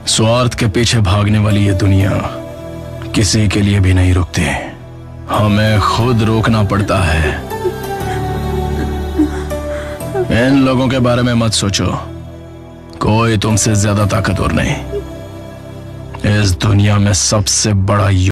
स्वार्थ के पीछे भागने वाली ये दुनिया किसी के लिए भी नहीं रुकती। हमें खुद रोकना पड़ता है। इन लोगों के बारे में मत सोचो, कोई तुमसे ज्यादा ताकतवर नहीं। इस दुनिया में सबसे बड़ा